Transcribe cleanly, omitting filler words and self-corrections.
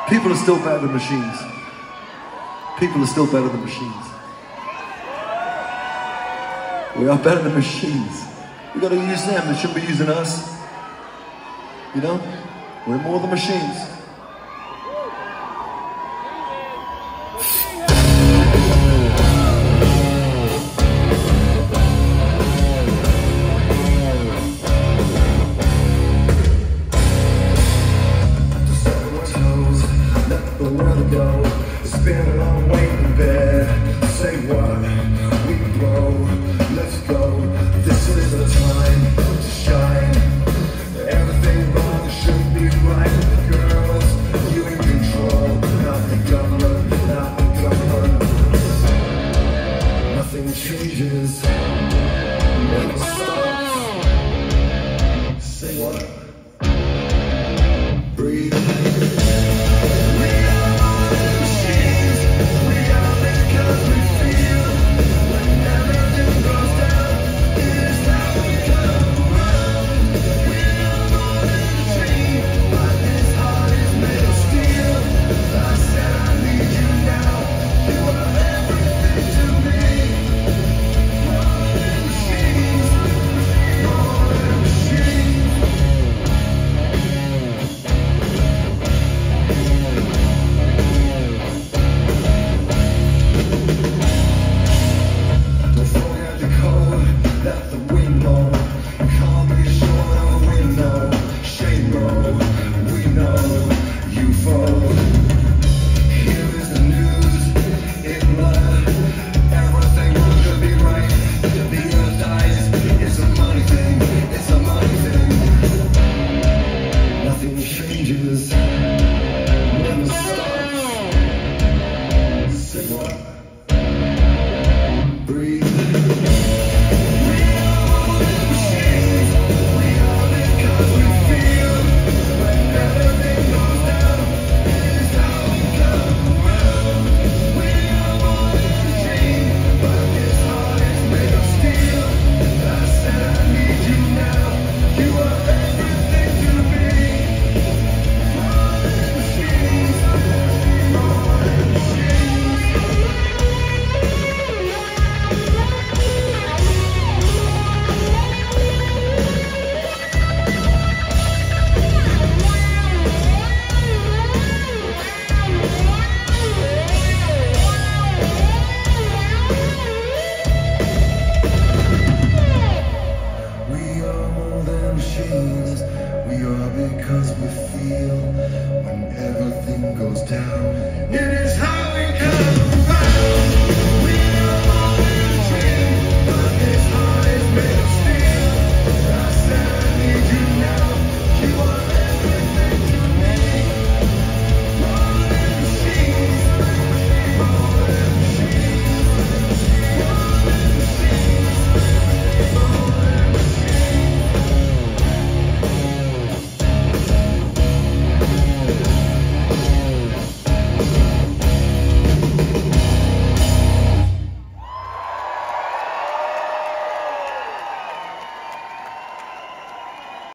People are still better than machines. People are still better than machines. We are better than machines. We gotta use them, they shouldn't be using us. You know? We're more than machines. The world go, it's been a long way in bed. Say what, we grow, let's go. This is the time to shine. Everything wrong should be right. Girls, you in control, not the government, not the government. Nothing changes, never stops. Say what?